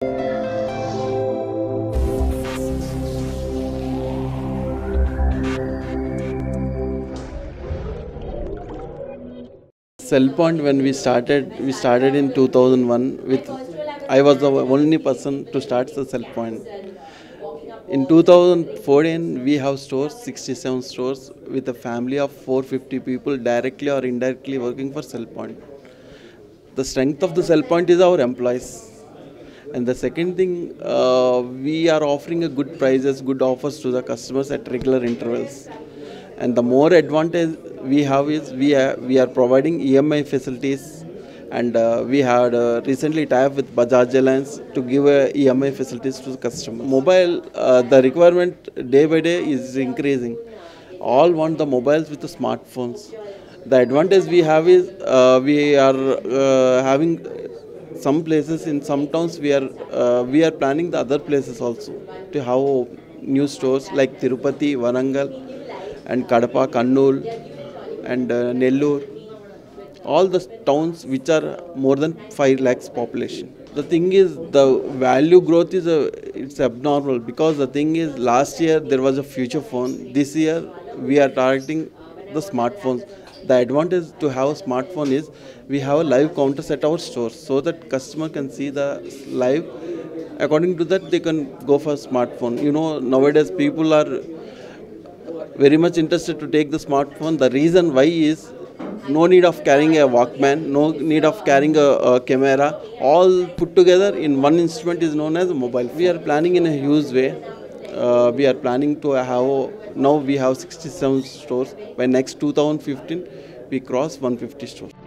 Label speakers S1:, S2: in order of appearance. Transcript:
S1: Cell point when we started in 2001 with, I was the only person to start the cell point. In 2014 we have stores, 67 stores with a family of 450 people directly or indirectly working for cell point. The strength of the cell point is our employees. And the second thing, we are offering a good prices, good offers to the customers at regular intervals. And the more advantage we have is we are providing EMI facilities, and we had recently tied up with Bajaj Alliance to give EMI facilities to the customer. Mobile, the requirement day by day is increasing. All want the mobiles with the smartphones. The advantage we have is we are having some places in some towns we are planning the other places also to have new stores like Tirupati, Varangal, and Kadapa, Kannur, and Nellore. All the towns which are more than 5 lakhs population. The thing is, the value growth is it's abnormal, because the thing is, last year there was a future phone. This year we are targeting the smartphones. The advantage to have a smartphone is we have a live counters at our stores, so that customer can see the live. According to that, they can go for smartphone. You know, nowadays people are very much interested to take the smartphone. The reason why is no need of carrying a Walkman, no need of carrying a camera. All put together in one instrument is known as a mobile. We are planning in a huge way. We are planning to have, now we have 67 stores. By next 2015, we cross 150 stores.